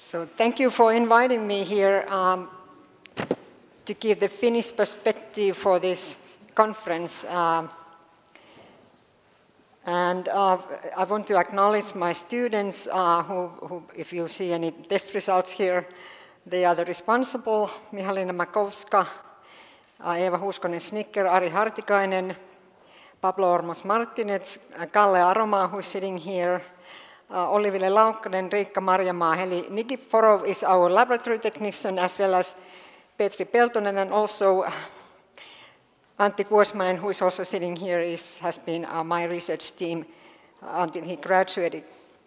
So thank you for inviting me here to give the Finnish perspective for this conference. And I want to acknowledge my students who, if you see any test results here, they are the responsible: Mihalina Makowska, Eeva Huuskonen-Snicker, Ari Hartikainen, Pablo Ormos-Martinez, Kalle Aromaa, who is sitting here, Olli-Ville Laukkanen, Riikka Marjamaa, Heli Nikiforov is our laboratory technician, as well as Petri Peltonen, and also Antti Kuosmanen, who is also sitting here, has been my research team until he graduated.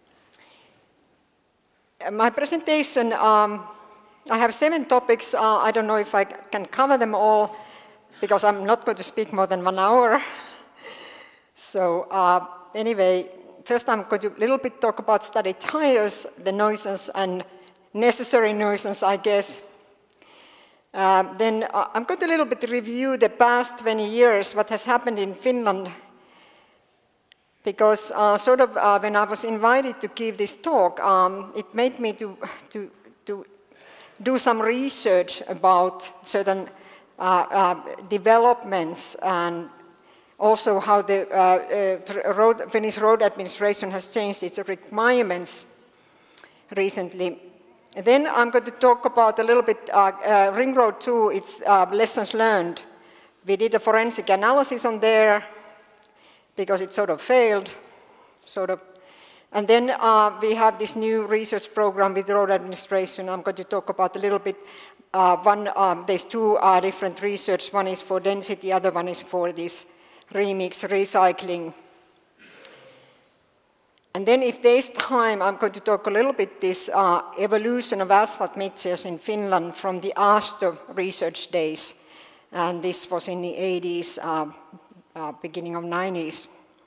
My presentation, I have 7 topics. I don't know if I can cover them all, because I'm not going to speak more than 1 hour. So anyway, first I'm going to a little bit talk about study tires, the nuisance and necessary nuisance, I guess. Then I'm going to a little bit review the past 20 years, what has happened in Finland, because when I was invited to give this talk, it made me to do some research about certain developments, and also how the Finnish road administration has changed its requirements recently. Then I'm going to talk about a little bit Ring Road 2, its lessons learned. We did a forensic analysis on there, because it sort of failed, And then we have this new research program with the road administration. I'm going to talk about a little bit. There's 2 different research. One is for density, the other one is for this remix recycling. And then if there's time, I'm going to talk a little bit this evolution of asphalt mixtures in Finland from the ASTO research days. And this was in the 80s, beginning of 90s.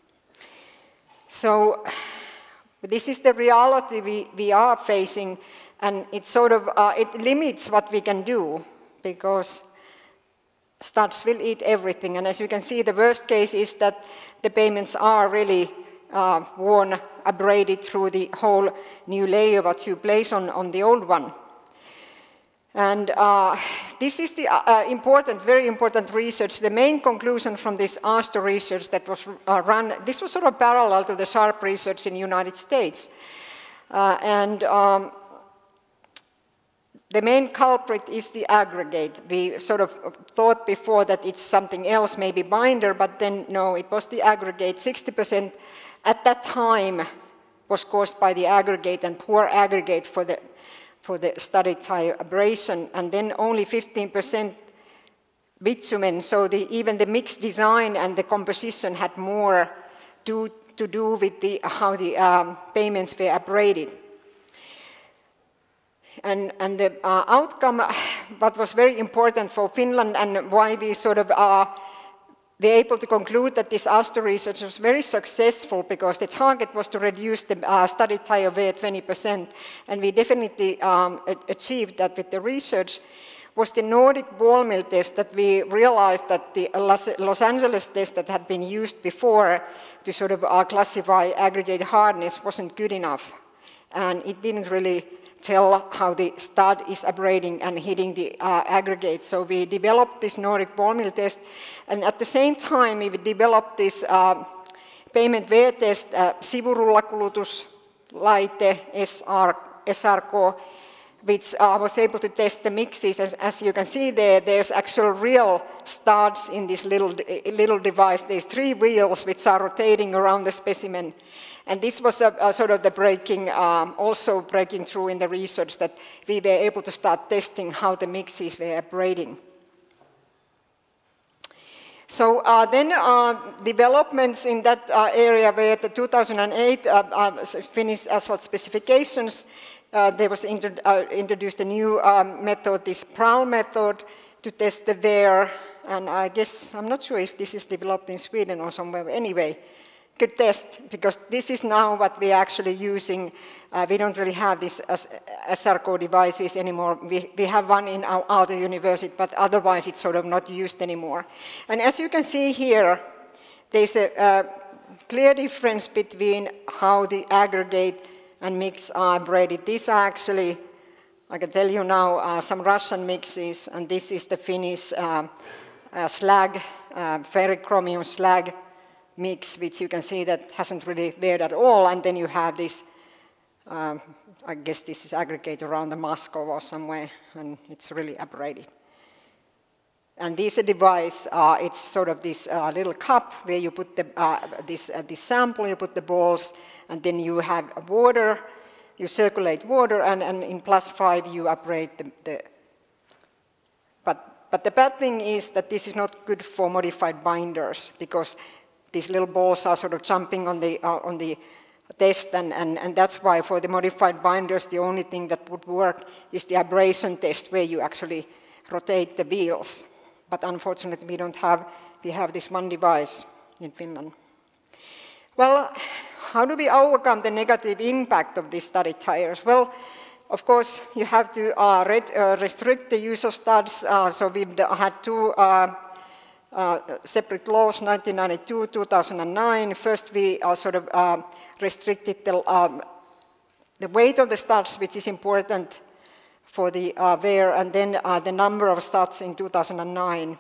So this is the reality we are facing, and it it limits what we can do, because studs will eat everything. And as you can see, the worst case is that the pavements are really worn, abraded through the whole new layer what you place on the old one. And this is the very important research. The main conclusion from this ASTO research that was run, this was sort of parallel to the SHARP research in the United States. The main culprit is the aggregate. We sort of thought before that it's something else, maybe binder, but then no, it was the aggregate. 60% at that time was caused by the aggregate, and poor aggregate for the study tire abrasion, and then only 15% bitumen. So even the mixed design and the composition had more to do with how the pavements were abraded. And the outcome, what was very important for Finland, and why we were able to conclude that this ASTO research was very successful, because the target was to reduce the study tire wear 20%, and we definitely achieved that with the research, was the Nordic ball mill test, that we realized that the Los Angeles test that had been used before to classify aggregate hardness wasn't good enough, and it didn't really tell how the stud is abrading and hitting the aggregate. So we developed this Nordic ball mill test, and at the same time we developed this pavement wear test, sivurullakulutuslaite, SRK, which was able to test the mixes. As you can see there's actual real studs in this little device. There's 3 wheels which are rotating around the specimen. And this was also breaking through in the research, that we were able to start testing how the mixes were abrading. So then developments in that area were the 2008 Finnish asphalt specifications. There was introduced a new method, this PRAL method, to test the wear. And I guess, I'm not sure if this is developed in Sweden or somewhere. Anyway, good test, because this is now what we're actually using. We don't really have these SRK devices anymore. We have one in our Aalto University, but otherwise it's not used anymore. And as you can see here, there's a clear difference between how the aggregate and mix are abraded. These are actually I can tell you now some Russian mixes, and this is the Finnish slag, ferrochromium slag mix, which you can see that hasn't really weared at all, and then you have this, I guess this is aggregate around the Moscow or somewhere, and it's really abraded. And this device, it's sort of this little cup where you put the, this sample, you put the balls, and then you have water, you circulate water, and in +5 you abrade the but the bad thing is that this is not good for modified binders, because these little balls are sort of jumping on the test, and that's why for the modified binders the only thing that would work is the abrasion test, where you actually rotate the wheels. But unfortunately we have this one device in Finland. Well, how do we overcome the negative impact of these studded tires? Well, of course, you have to restrict the use of studs. So we've had two separate laws, 1992, 2009. First, we sort of restricted the weight of the studs, which is important for the wear, and then the number of studs in 2009.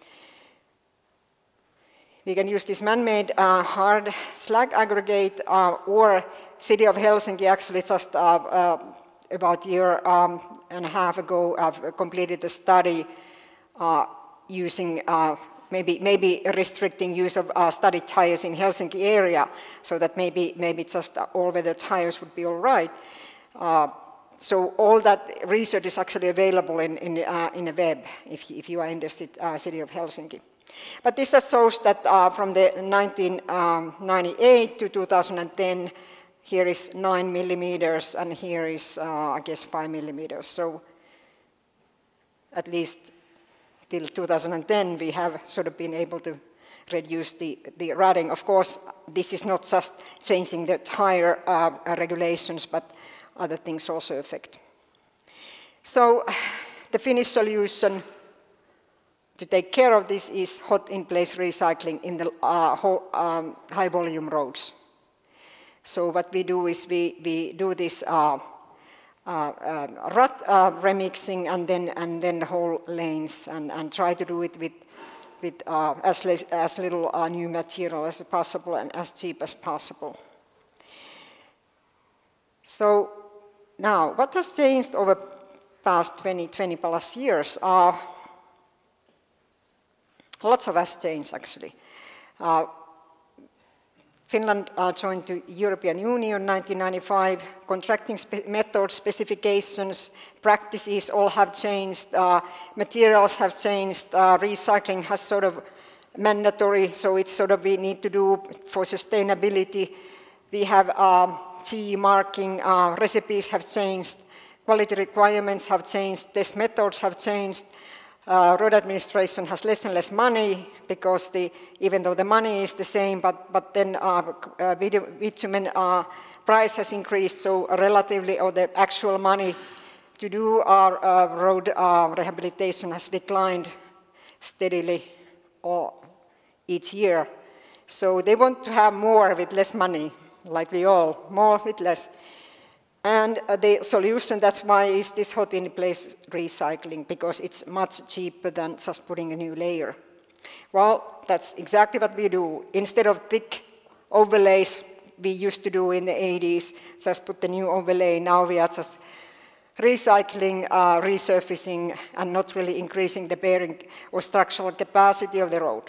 We can use this man-made hard slag aggregate, or City of Helsinki actually just about a year and a half ago completed a study using maybe restricting use of studded tires in Helsinki area, so that maybe just all-weather tires would be all right. So all that research is actually available in the web if you are interested, City of Helsinki. But this just shows that from the 1998 to 2010, here is 9 millimeters, and here is, I guess, 5 millimeters. So at least till 2010, we have sort of been able to reduce the rutting. Of course, this is not just changing the tire regulations, but other things also affect. So the Finnish solution to take care of this is hot in-place recycling in the high-volume roads. So what we do is we do this rut remixing and then the whole lanes, and try to do it with as little new material as possible and as cheap as possible. So now, what has changed over past 20 plus years? Lots of has changed, actually. Finland joined the European Union in 1995. Contracting methods, specifications, practices all have changed. Materials have changed. Recycling has sort of mandatory, so it's sort of we need to do for sustainability. We have CE marking, recipes have changed, quality requirements have changed, test methods have changed. Road administration has less and less money, because even though the money is the same, but then bitumen price has increased, so relatively, or the actual money to do our road rehabilitation has declined steadily each year. So they want to have more with less money, like we all, more with less. And the solution, that's why, is this hot in-place recycling, because it's much cheaper than just putting a new layer. Well, that's exactly what we do. Instead of thick overlays we used to do in the 80s, just put the new overlay. Now we are just recycling, resurfacing, and not really increasing the bearing or structural capacity of the road.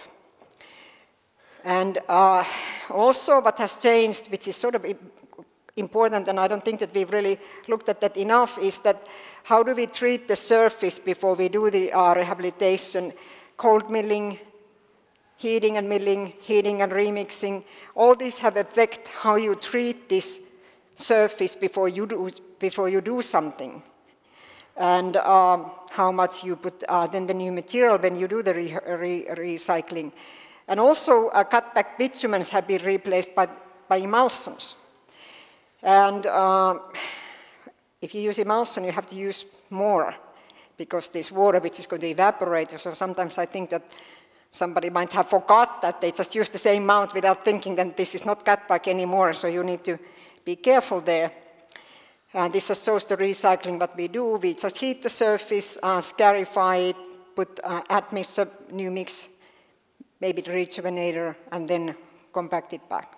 And also what has changed, which is sort of important, and I don't think that we've really looked at that enough, is that how do we treat the surface before we do the rehabilitation? Cold milling, heating and milling, heating and remixing, all these have effect how you treat this surface before you do something. And how much you put then the new material when you do the recycling. And also cut-back bitumens have been replaced by emulsions. And if you use emulsion, you have to use more, because there's water which is going to evaporate. So sometimes I think that somebody might have forgot that they just use the same amount without thinking that this is not cut-back anymore, so you need to be careful there. This just shows the recycling what we do. We just heat the surface, scarify it, put admixture, new mix, maybe the rejuvenator, and then compact it back.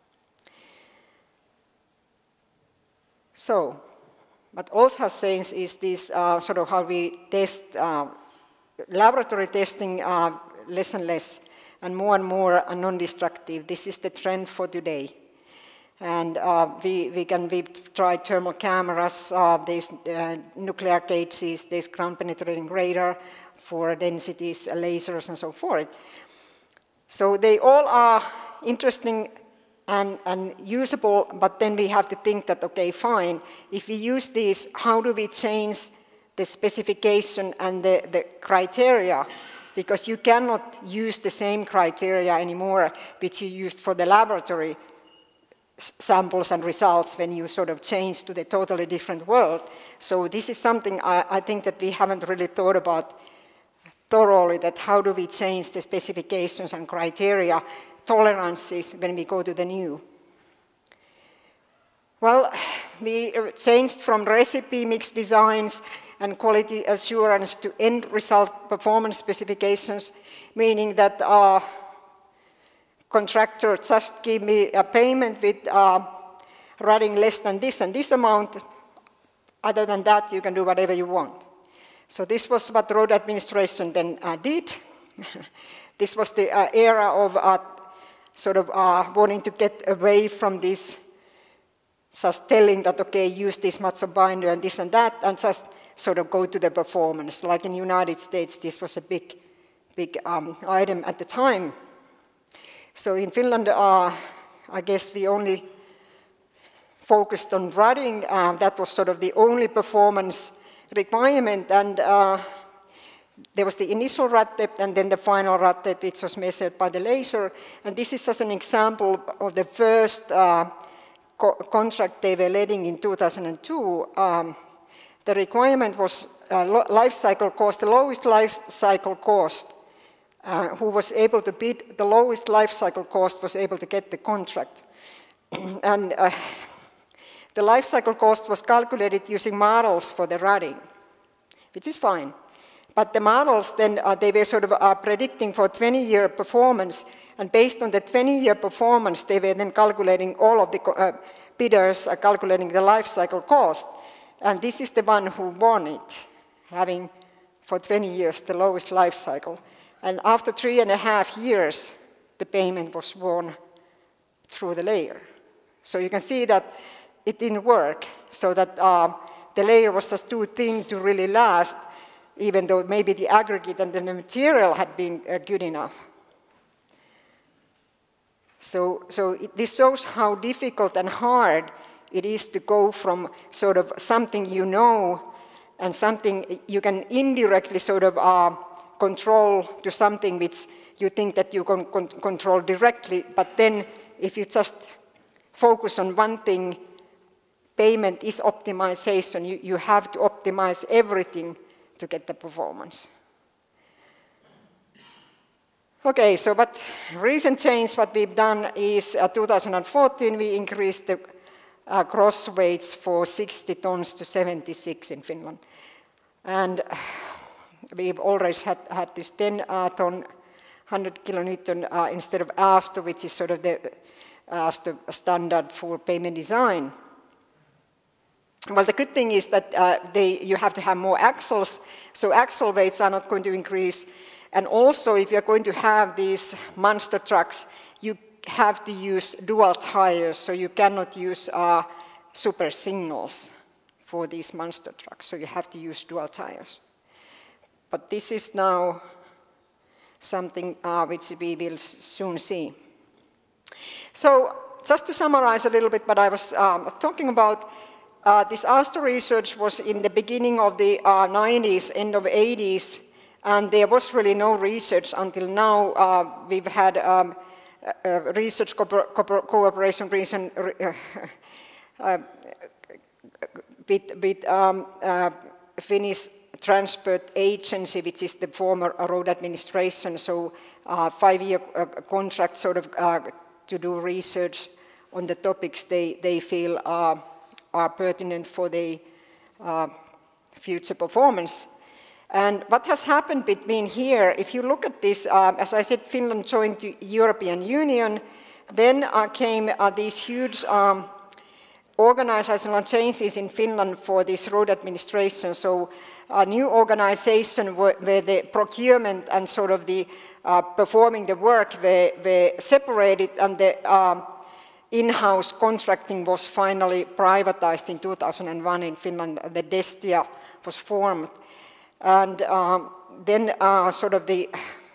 So, what also has changed is this sort of how we test, laboratory testing less and less, and more non-destructive. This is the trend for today. And we try thermal cameras, there's nuclear cages, there's ground penetrating radar for densities, lasers, and so forth. So they all are interesting and usable, but then we have to think that, okay, fine, if we use these, how do we change the specification and the criteria? Because you cannot use the same criteria anymore which you used for the laboratory samples and results when you sort of change to the totally different world. So this is something I think that we haven't really thought about thoroughly, that how do we change the specifications and criteria, tolerances when we go to the new. Well, we changed from recipe mix designs and quality assurance to end result performance specifications, meaning that contractor just give me a payment with running less than this and this amount. Other than that, you can do whatever you want. So this was what road administration then did. This was the era of sort of wanting to get away from this, just telling that, okay, use this much of binder and this and that, and just sort of go to the performance. Like in the United States, this was a big item at the time. So in Finland, I guess we only focused on running. That was sort of the only performance requirement, and there was the initial rut depth and then the final rut depth, which was measured by the laser. And this is just an example of the first contract they were letting in 2002. The requirement was life cycle cost, the lowest life cycle cost. Who was able to bid the lowest life cycle cost was able to get the contract. And the life cycle cost was calculated using models for the rutting, which is fine. But the models then, they were sort of predicting for 20-year performance, and based on the 20-year performance, they were then calculating, all of the bidders are calculating the life cycle cost. And this is the one who won it, having for 20 years the lowest life cycle. And after 3.5 years, the payment was won through the layer. So you can see that it didn't work, so that the layer was just too thin to really last, even though maybe the aggregate and the material had been good enough. So this shows how difficult and hard it is to go from sort of something you know and something you can indirectly sort of control to something which you think that you can control directly, but then if you just focus on one thing, payment is optimization. You have to optimize everything to get the performance. Okay, so what recent change what we've done is 2014 we increased the gross weights for 60 tons to 76 in Finland. And we've always had this 10-ton, 100 kilonewton instead of ASTO, which is sort of the standard for payment design. Well, the good thing is that you have to have more axles, so axle weights are not going to increase. And also, if you're going to have these monster trucks, you have to use dual tires, so you cannot use super singles for these monster trucks, so you have to use dual tires. But this is now something which we will soon see. So, just to summarize a little bit what I was talking about, this ASTO research was in the beginning of the 90s, end of 80s, and there was really no research until now. We've had research cooperation with Finnish Transport Agency, which is the former road administration, so 5-year contract sort of to do research on the topics they feel are pertinent for the future performance. And what has happened between here, if you look at this, as I said, Finland joined the European Union, then came these huge organizational changes in Finland for this road administration. So a new organization where the procurement and sort of the performing the work were separated, and the in-house contracting was finally privatized in 2001 in Finland. The Destia was formed. And then sort of the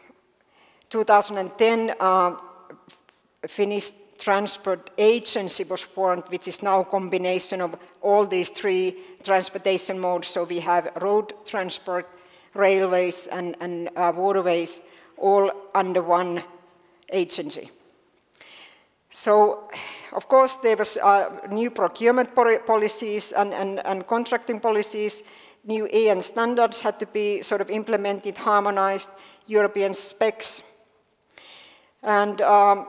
2010 Finnish Transport Agency was formed, which is now a combination of all these three transportation modes. So we have road transport, railways, and waterways, all under one agency. So, of course, there was new procurement policies and contracting policies. New EN standards had to be sort of implemented, harmonized, European specs. And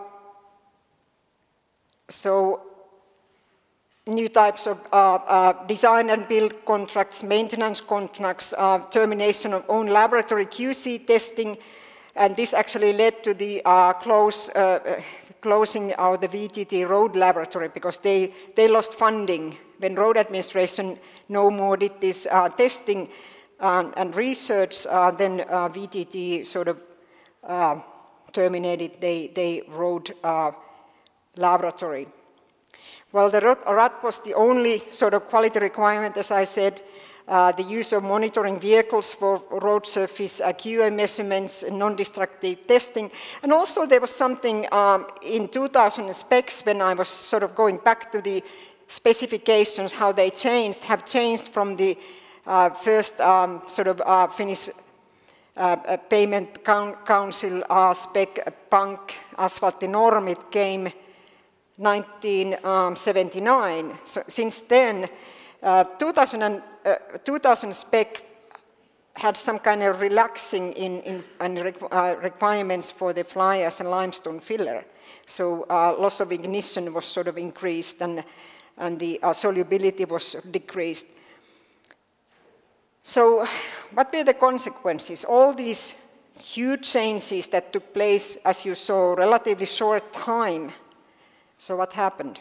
so new types of design and build contracts, maintenance contracts, termination of own laboratory QC testing, and this actually led to the closing of the VTT road laboratory because they lost funding. When road administration no more did this testing and research, then VTT sort of terminated the road laboratory. Well, the RAT was the only sort of quality requirement, as I said, the use of monitoring vehicles for road surface QA measurements, non-destructive testing. And also there was something in 2000 specs when I was sort of going back to the specifications, how they have changed from the first sort of Finnish Payment Council spec PANK asfalttinorm. It came 1979. So since then, 2000 spec had some kind of relaxing in requirements for the fly ash and limestone filler. So loss of ignition was sort of increased, and the solubility was decreased. So what were the consequences? All these huge changes that took place, as you saw, relatively short time. So what happened?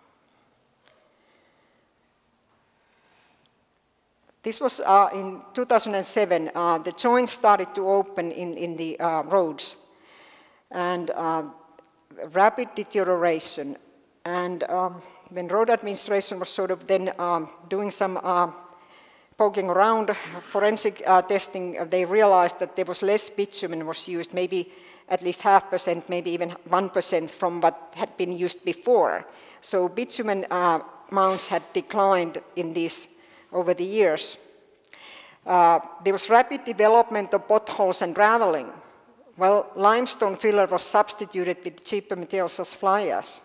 This was in 2007. The joints started to open in the roads, and rapid deterioration. And when road administration was sort of then doing some poking around, forensic testing, they realized that there was less bitumen was used, maybe at least 0.5%, maybe even 1% from what had been used before. So bitumen amounts had declined in these over the years. There was rapid development of potholes and graveling. Well, limestone filler was substituted with cheaper materials as fly ash.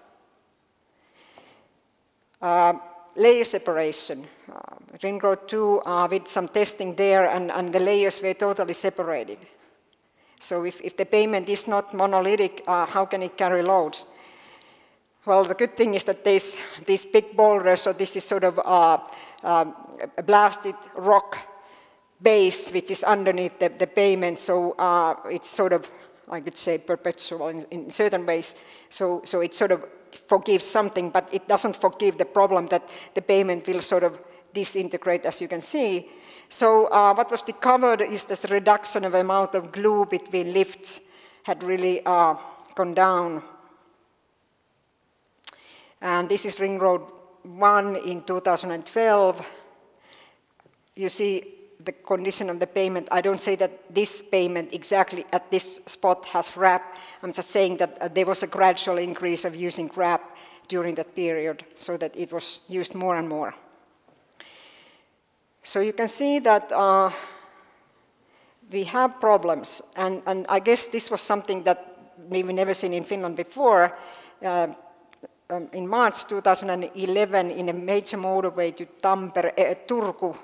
Layer separation. Ring Road 2 with some testing there, and the layers were totally separated. So if the pavement is not monolithic, how can it carry loads? Well, the good thing is that these big boulders, so this is sort of a blasted rock base which is underneath the pavement, so it's sort of, I could say, perpetual in certain ways. So it sort of forgives something, but it doesn't forgive the problem that the pavement will sort of disintegrate, as you can see. So what was discovered is this reduction of amount of glue between lifts had really gone down. And this is Ring Road 1 in 2012. You see the condition of the pavement. I don't say that this pavement exactly at this spot has RAP. I'm just saying that there was a gradual increase of using RAP during that period, so that it was used more and more. So you can see that we have problems, and I guess this was something that we've never seen in Finland before. In March 2011, in a major motorway to Turku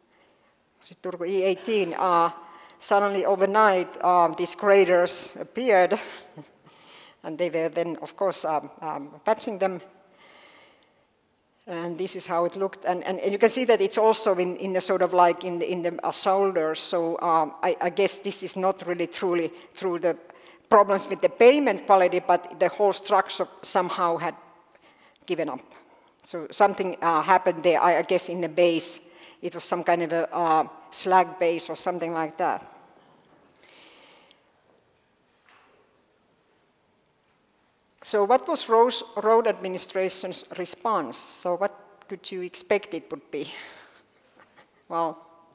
E18, suddenly overnight these craters appeared, and they were then, of course, patching them. And this is how it looked. And you can see that it's also in the sort of like in the shoulders. So I guess this is not really truly through the problems with the pavement quality, but the whole structure somehow had given up. So something happened there, I guess in the base. It was some kind of a slag base or something like that. So what was road administration's response? So what could you expect it would be? Well,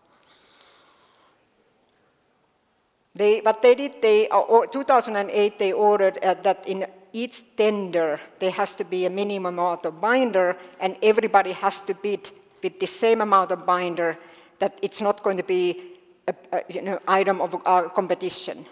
what they did, 2008 they ordered that in each tender there has to be a minimum amount of binder and everybody has to bid with the same amount of binder, that it's not going to be an item of competition.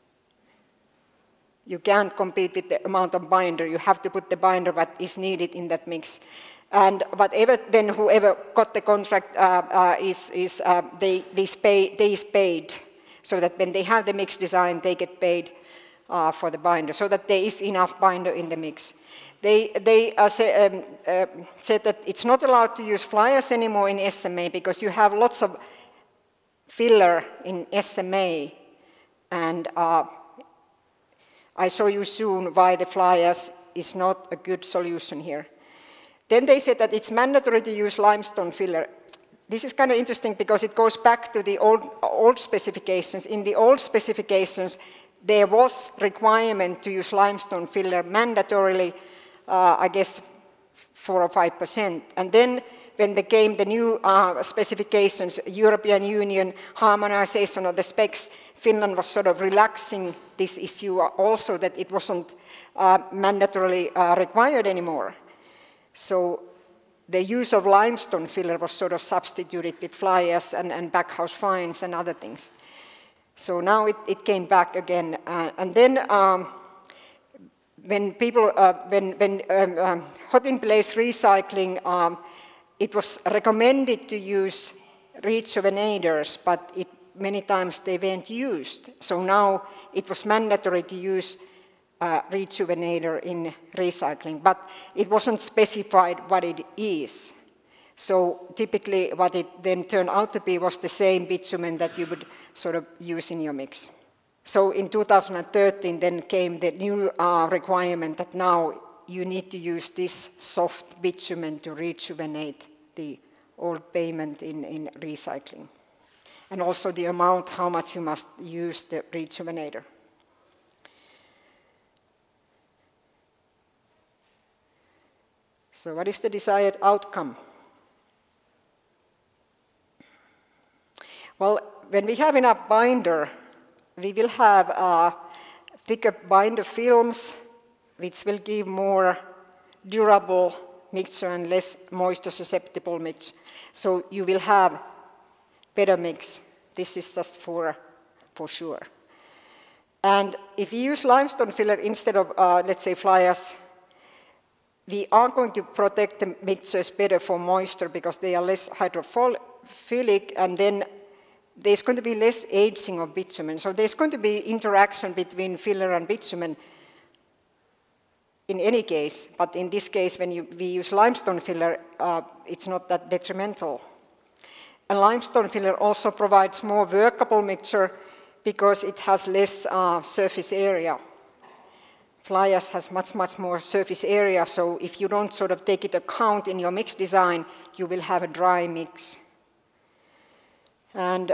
You can't compete with the amount of binder. You have to put the binder that is needed in that mix. And whatever, then whoever got the contract they is paid, so that when they have the mix design, they get paid for the binder, so that there is enough binder in the mix. They said that it's not allowed to use fly ash anymore in SMA because you have lots of filler in SMA, and I show you soon why the fly ash is not a good solution here. Then they said that it's mandatory to use limestone filler. This is kind of interesting because it goes back to the old specifications. In the old specifications, there was requirement to use limestone filler mandatorily, I guess 4 or 5%. And then when there came the new specifications, European Union harmonization of the specs, Finland was sort of relaxing this issue also, that it wasn't mandatorily required anymore. So the use of limestone filler was sort of substituted with fly ash and backhouse fines and other things. So now it came back again. And then when people, hot in place recycling, it was recommended to use rejuvenators, but many times they weren't used. So now it was mandatory to use rejuvenator in recycling, but it wasn't specified what it is. So typically what it then turned out to be was the same bitumen that you would sort of use in your mix. So in 2013 then came the new requirement that now you need to use this soft bitumen to rejuvenate the old pavement in recycling. And also the amount, how much you must use the rejuvenator. So what is the desired outcome? Well, when we have enough binder, we will have thicker binder films, which will give more durable mixture and less moisture susceptible mix. So you will have better mix. This is just for sure. And if you use limestone filler instead of, let's say, fly ash, we are going to protect the mixtures better for moisture because they are less hydrophilic, and then there's going to be less aging of bitumen. So there's going to be interaction between filler and bitumen in any case, but in this case, when we use limestone filler, it's not that detrimental. And limestone filler also provides more workable mixture because it has less surface area. Fly ash has much more surface area, so if you don't sort of take it account in your mix design, you will have a dry mix. And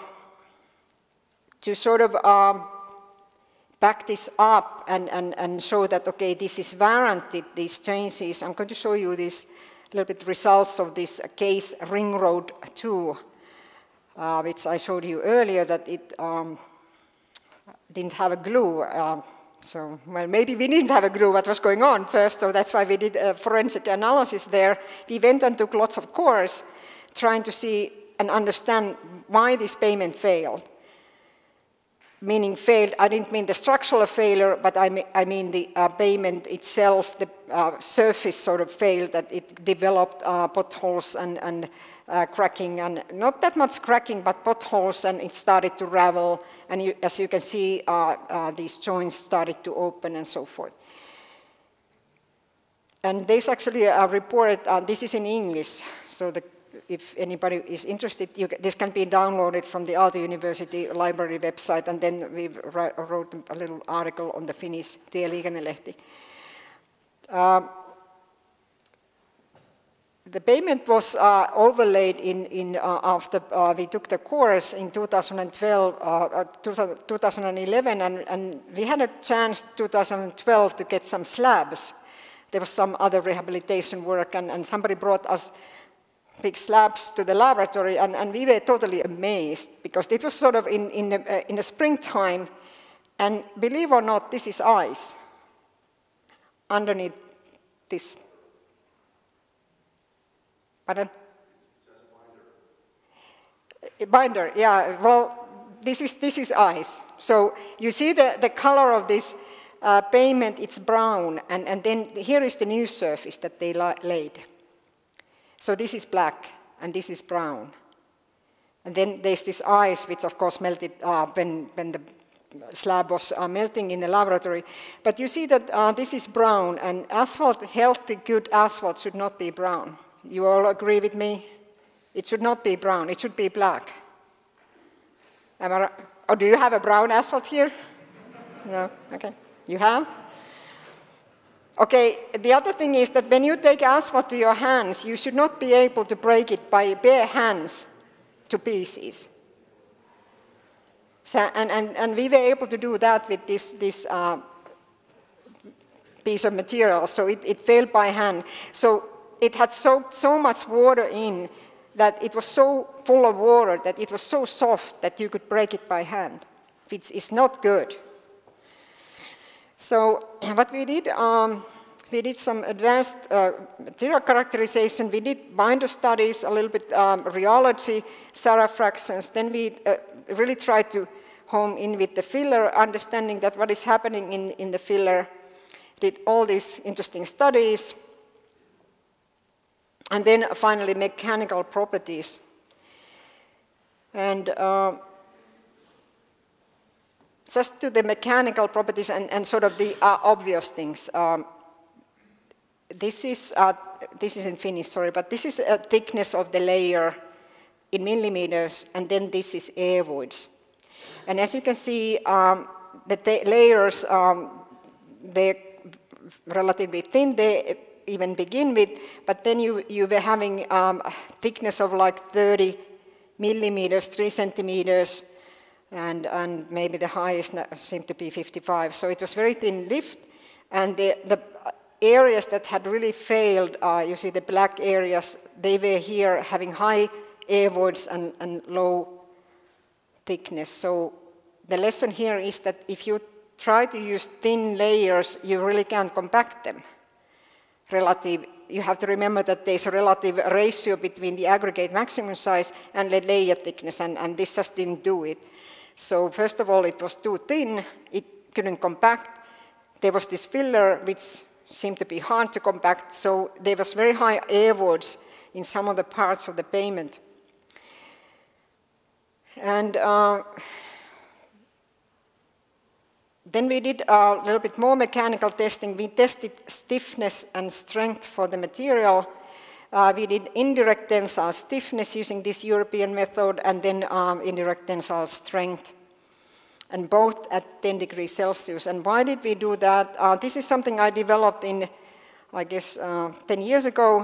to sort of back this up and show that, okay, this is warranted, these changes, I'm going to show you this little bit results of this case Ring Road 2, which I showed you earlier, that it didn't have a glue. So, well, maybe we didn't have a clue what was going on first, so that's why we did a forensic analysis there. We went and took lots of cores, trying to see and understand why this pavement failed. Meaning failed, I didn't mean the structural failure, but I mean the pavement itself, the surface sort of failed, that it developed potholes and cracking, and not that much cracking, but potholes, and it started to ravel, and as you can see, these joints started to open and so forth. And there's actually a report, this is in English, so if anybody is interested, this can be downloaded from the Aalto University library website, and then we wrote a little article on the Finnish Tieliikennelehti. The payment was overlaid after we took the course in 2011, and we had a chance 2012 to get some slabs. There was some other rehabilitation work, and somebody brought us big slabs to the laboratory, and we were totally amazed, because it was sort of in the springtime, and believe or not, this is ice underneath this. Pardon? Binder, yeah. Well, this is ice. So you see the color of this pavement, it's brown, and then here is the new surface that they laid. So this is black, and this is brown. And then there's this ice, which of course melted when the slab was melting in the laboratory. But you see that this is brown, and asphalt, healthy, good asphalt should not be brown. You all agree with me? It should not be brown, it should be black. Am I right? Oh, do you have a brown asphalt here? No? Okay. You have? Okay, the other thing is that when you take asphalt to your hands, you should not be able to break it by bare hands to pieces. So, and we were able to do that with this piece of material, so it fell by hand. So it had soaked so much water in that it was so full of water that it was so soft that you could break it by hand, which is not good. So what we did some advanced material characterization. We did binder studies, a little bit rheology, Sarah fractions. Then we really tried to home in with the filler, understanding that what is happening in the filler. Did all these interesting studies. And then finally, mechanical properties. And just to the mechanical properties and sort of the obvious things. This is in Finnish, sorry, but this is a thickness of the layer in millimeters, and then this is air voids. And as you can see, the layers, they're relatively thin, they even begin with, but then you were having a thickness of like 30 millimeters, 3 centimeters, and maybe the highest seemed to be 55. So it was very thin lift, and the areas that had really failed, you see the black areas, they were here having high air voids and low thickness. So the lesson here is that if you try to use thin layers, you really can't compact them. You have to remember that there's a relative ratio between the aggregate maximum size and the layer thickness, and this just didn't do it. So first of all, it was too thin, it couldn't compact. There was this filler which seemed to be hard to compact, so there was very high air voids in some of the parts of the pavement. And then we did a little bit more mechanical testing. We tested stiffness and strength for the material. We did indirect tensile stiffness using this European method, and then indirect tensile strength, and both at 10 degrees Celsius. And why did we do that? This is something I developed in, I guess, 10 years ago.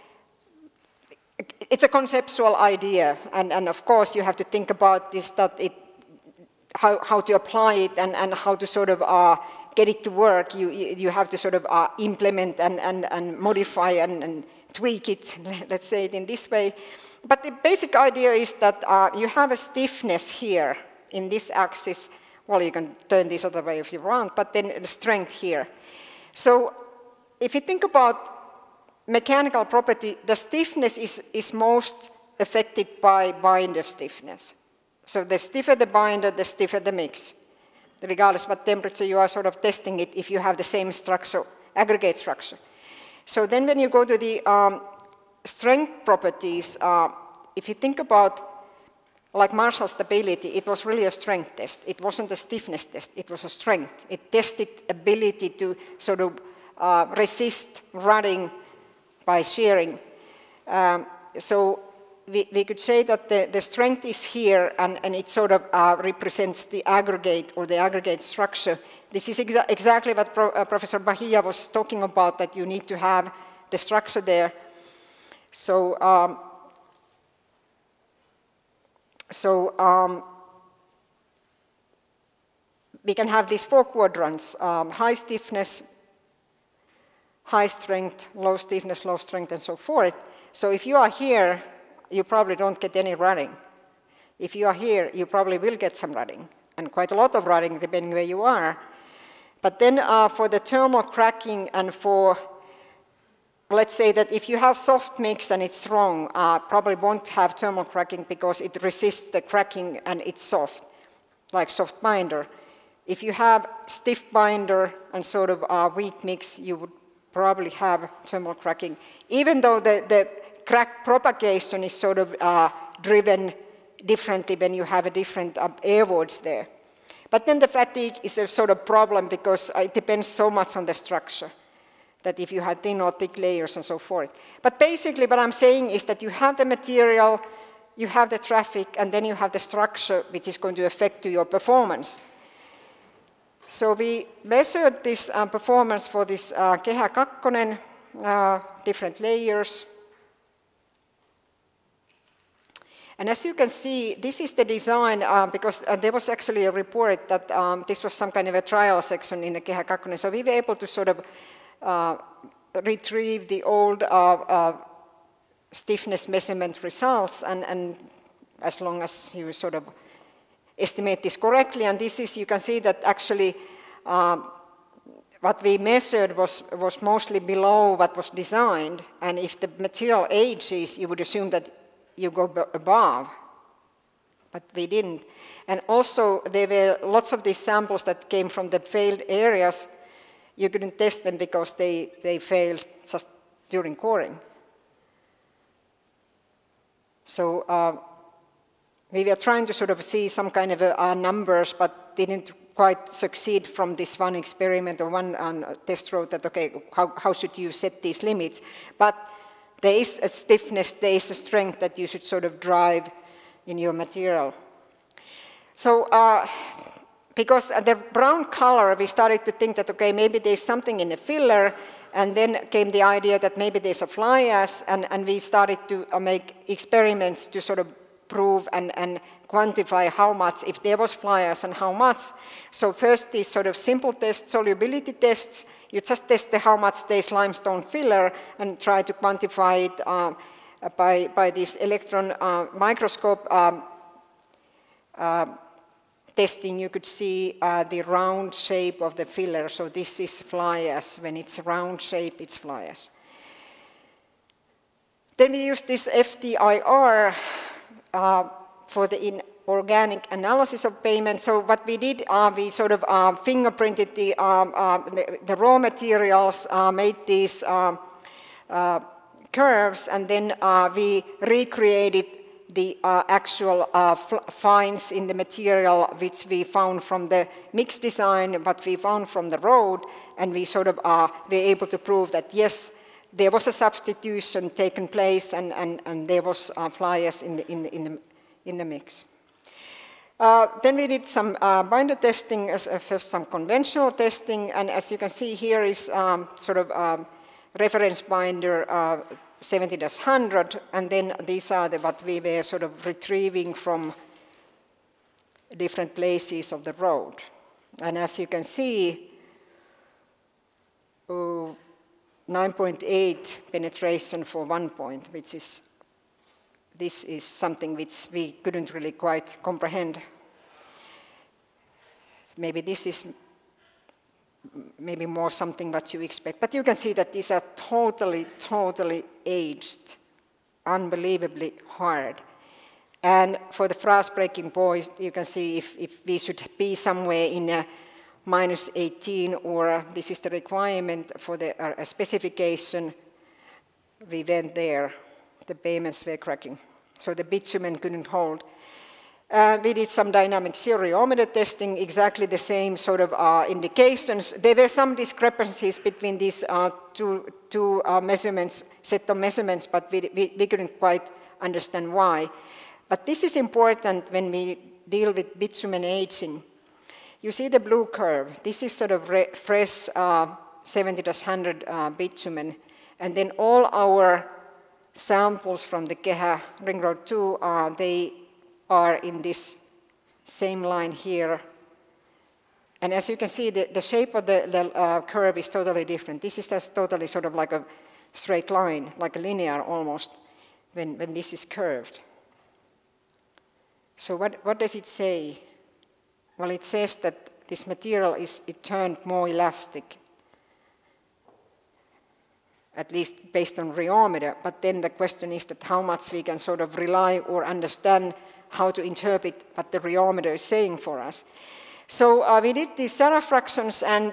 It's a conceptual idea, and of course you have to think about this, how to apply it and how to sort of get it to work. You have to sort of implement and modify and tweak it, let's say it in this way. But the basic idea is that you have a stiffness here in this axis. Well, you can turn this other way if you want, but then the strength here. So if you think about mechanical property, the stiffness is most affected by binder stiffness. So the stiffer the binder, the stiffer the mix. Regardless what temperature you are sort of testing it, if you have the same structure, aggregate structure. So then when you go to the strength properties, if you think about like Marshall stability, it was really a strength test. It wasn't a stiffness test, it was a strength. It tested ability to sort of resist rotting by shearing. So we could say that the strength is here, and it sort of represents the aggregate or the aggregate structure. This is exactly what Professor Bahia was talking about, that you need to have the structure there. So, we can have these 4 quadrants: high stiffness, high strength, low stiffness, low strength, and so forth. So if you are here, you probably don't get any rotting. If you are here, you probably will get some rotting, and quite a lot of rotting depending where you are. But then for the thermal cracking and for, let's say that if you have soft mix and it's wrong, probably won't have thermal cracking because it resists the cracking and it's soft, like soft binder. If you have stiff binder and sort of weak mix, you would probably have thermal cracking, even though the crack propagation is sort of driven differently when you have a different air voids there. But then the fatigue is a sort of problem because it depends so much on the structure, that if you have thin or thick layers and so forth. But basically what I'm saying is that you have the material, you have the traffic, and then you have the structure which is going to affect your performance. So we measured this performance for this Kehä Kakkonen, different layers. And as you can see, this is the design, because there was actually a report that this was some kind of a trial section in the Kehä Kakkonen. So we were able to sort of retrieve the old stiffness measurement results, and as long as you sort of estimate this correctly, and this is, you can see that actually what we measured was mostly below what was designed, and if the material ages, you would assume that you go above, but we didn't. And also there were lots of these samples that came from the failed areas. You couldn't test them because they failed just during coring. So we were trying to sort of see some kind of numbers, but didn't quite succeed from this one experiment or one test road that, okay, how should you set these limits? But there is a stiffness, there is a strength that you should sort of drive in your material. So because the brown color, we started to think that, okay, maybe there's something in the filler, and then came the idea that maybe there's a fly ash, and we started to make experiments to sort of prove and quantify how much, if there was fly ash and how much. So first these sort of simple tests, solubility tests, you just test how much there's limestone filler and try to quantify it by this electron microscope testing. You could see the round shape of the filler. So this is fly ash. When it's round shape, it's fly ash. Then we use this FTIR for the inorganic analysis of pavement. So what we did, we sort of fingerprinted the raw materials, made these curves, and then we recreated the actual finds in the material which we found from the mix design, what we found from the road, and we sort of were able to prove that yes, there was a substitution taken place, and there was fly ash in the mix. Then we did some binder testing, first some conventional testing, and as you can see here is sort of reference binder 70-100, and then these are what we were sort of retrieving from different places of the road. And as you can see, 9.8 penetration for 1 point, which is, this is something which we couldn't really quite comprehend. Maybe this is maybe more something what you expect. But you can see that these are totally, totally aged, unbelievably hard. And for the frost breaking point, you can see if we should be somewhere in a -18, or this is the requirement for the specification, we went there. The pavements were cracking. So the bitumen couldn't hold. We did some dynamic rheometer testing, exactly the same sort of indications. There were some discrepancies between these two measurements, set of measurements, but we couldn't quite understand why. But this is important when we deal with bitumen aging. You see the blue curve. This is sort of fresh 70-100 bitumen. And then all our samples from the Kehä Ring Road 2, they are in this same line here. And as you can see, the shape of the curve is totally different. This is just totally sort of like a straight line, like a linear almost, when this is curved. So what does it say? Well, it says that this material it turned more elastic, at least based on rheometer. But then the question is that how much we can sort of rely or understand how to interpret what the rheometer is saying for us. So we did these Sara fractions, and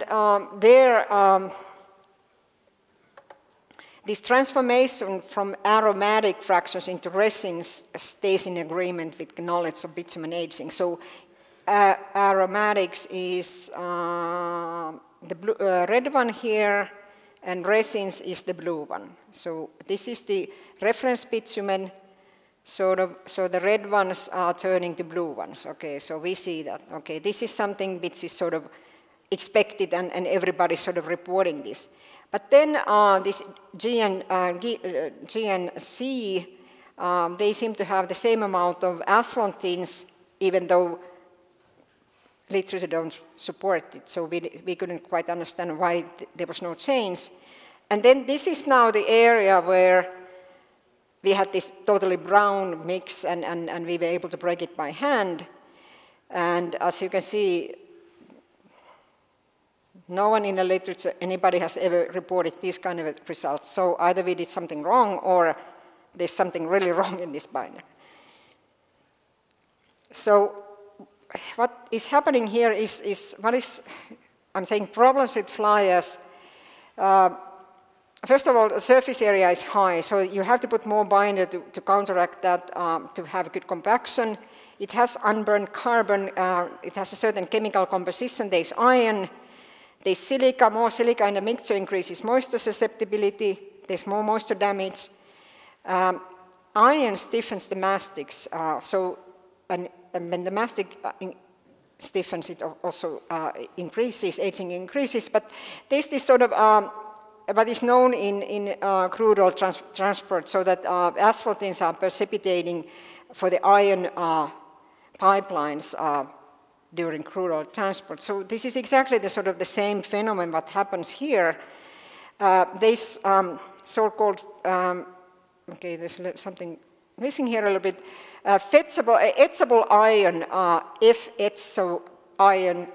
this transformation from aromatic fractions into resins stays in agreement with the knowledge of bitumen aging. So aromatics is the blue, red one here, and resins is the blue one. So this is the reference bitumen. So the red ones are turning to blue ones. Okay, so we see that. Okay, this is something which is sort of expected, and everybody's sort of reporting this. But then this G and C, they seem to have the same amount of asphaltenes, even though literature don't support it. So we couldn't quite understand why there was no change. And then this is now the area where we had this totally brown mix, and we were able to break it by hand. And as you can see, no one in the literature, anybody has ever reported these kind of results. So either we did something wrong, or there's something really wrong in this binder. So what is happening here is I'm saying problems with fly ash. First of all, the surface area is high, so you have to put more binder to counteract that, to have good compaction. It has unburned carbon, it has a certain chemical composition, there's iron, there's silica, more silica in the mixture increases moisture susceptibility, there's more moisture damage. Iron stiffens the mastics, and when the mastic stiffens, it also increases, aging increases, but there's this sort of what is known in crude oil transport, so that asphaltenes are precipitating for the iron pipelines during crude oil transport. So this is exactly the sort of the same phenomenon what happens here. This so-called, okay, there's something missing here a little bit. Etchable iron, F-etso iron,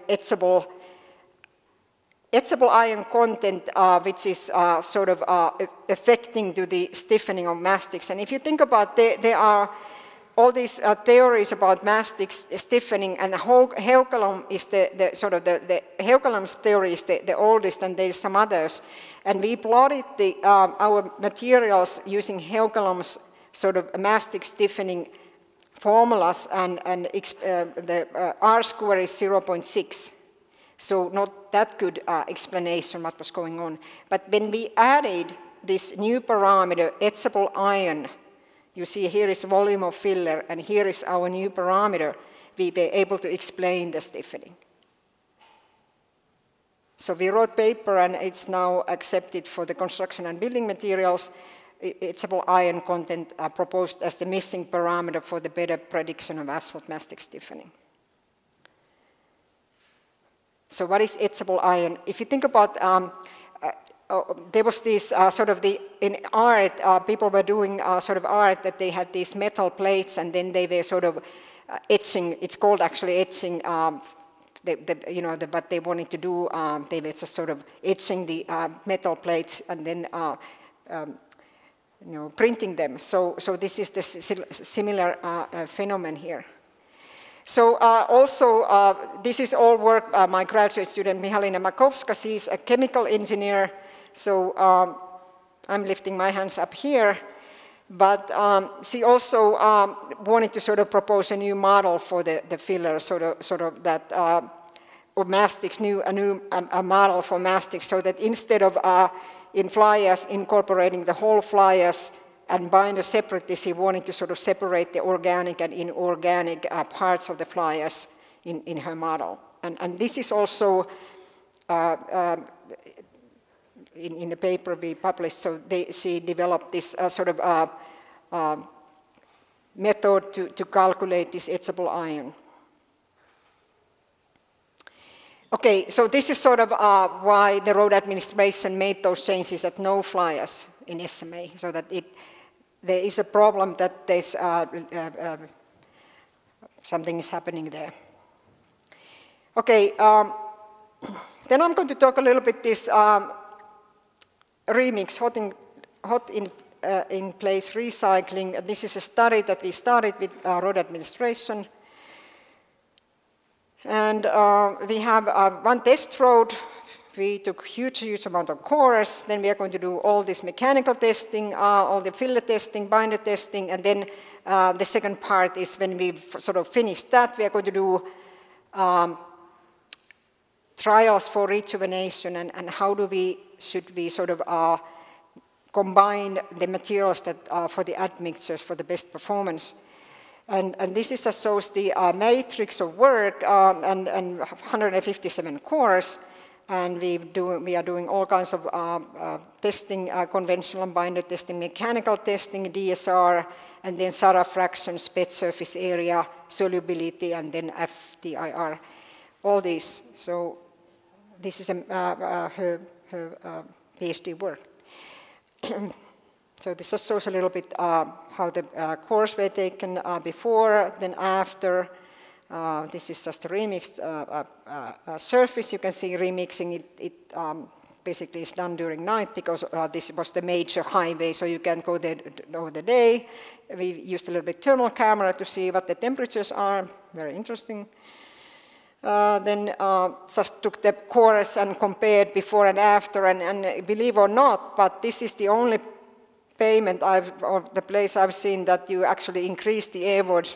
etchable iron content, which is sort of affecting to the stiffening of mastics. And if you think about, there are all these theories about mastics stiffening, and the Heukelom is the sort of the Heukelom's theory is the oldest, and there's some others. And we plotted our materials using Heukelom's sort of mastic stiffening formulas, and the R-square is 0.6. So not that good explanation what was going on. But when we added this new parameter, etchable iron, you see here is volume of filler, and here is our new parameter, we were able to explain the stiffening. So we wrote paper, and it's now accepted for the construction and building materials. Etchable iron content proposed as the missing parameter for the better prediction of asphalt mastic stiffening. So what is etchable iron? If you think about, there was this sort of in art, people were doing sort of art that they had these metal plates, and then they were sort of etching, it's called actually etching, what they wanted to do, they were just sort of etching the metal plates and then printing them. So this is the similar phenomenon here. So also, this is all work my graduate student Mihalina Makovska. She's a chemical engineer. So I'm lifting my hands up here. But she also wanted to sort of propose a new model for the filler, sort of that, or mastics, a model for mastics, so that instead of in fly ash incorporating the whole fly ash and binder separately, she wanted to sort of separate the organic and inorganic parts of the fly ash in her model. And this is also in the paper we published, so she developed this sort of method to calculate this etchable ion. Okay, so this is sort of why the road administration made those changes at no fly ash in SMA, so that there is a problem that there's something is happening there. Okay, then I'm going to talk a little bit this remix, hot in place recycling. This is a study that we started with road administration. And we have one test road. We took huge amount of cores. Then we are going to do all this mechanical testing, all the filler testing, binder testing, and then the second part is when we've sort of finished that, we are going to do trials for rejuvenation and how should we sort of combine the materials that for the admixtures for the best performance. And this is just shows the matrix of work and 157 cores, and we are doing all kinds of testing, conventional binder testing, mechanical testing, DSR, and then Sara fractions, bed surface area, solubility, and then FTIR, all these. So this is her PhD work. So this just shows a little bit how the cores were taken before, then after. This is just a remixed surface. You can see remixing it basically is done during night because this was the major highway, so you can go there over the day. We used a little bit thermal camera to see what the temperatures are, very interesting. Then just took the cores and compared before and after, and believe or not, but this is the only payment or the place I've seen that you actually increase the airwards